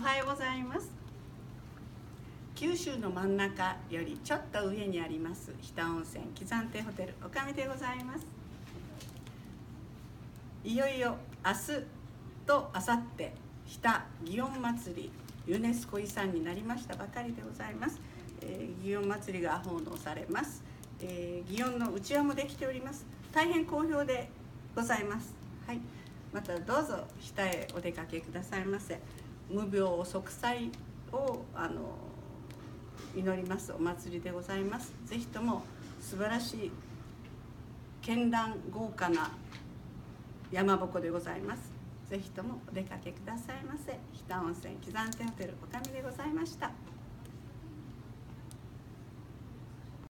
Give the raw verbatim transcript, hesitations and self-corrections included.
はようございます。九州の真ん中よりちょっと上にあります日田温泉喜山亭ホテルおかみでございます。いよいよ明日と明後日日田祇園祭りユネスコ遺産になりましたばかりでございます。えー、祇園祭りが奉納されます。えー、祇園のうちわもできております。大変好評でございます。はい、またどうぞ日田へお出かけくださいませ。無病息災をあの祈りますお祭りでございます。ぜひとも素晴らしい絢爛豪華な山鉾でございます。ぜひともお出かけくださいませ。日田温泉喜山亭ホテルおかみでございました。